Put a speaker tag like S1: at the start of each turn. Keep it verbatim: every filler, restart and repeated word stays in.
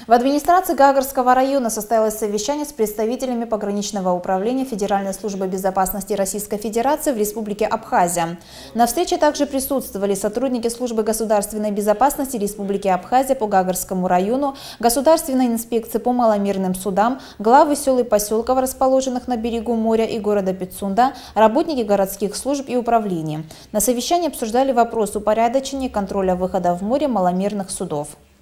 S1: В администрации Гагарского района состоялось совещание с представителями пограничного управления Федеральной службы безопасности Российской Федерации в Республике Абхазия. На встрече также присутствовали сотрудники службы государственной безопасности Республики Абхазия по Гагарскому району, Государственной инспекции по маломерным судам, главы сел и поселков, расположенных на берегу моря и города Пицунда, работники городских служб и управлений. На совещании обсуждали вопрос упорядочения контроля выхода в море маломерных судов.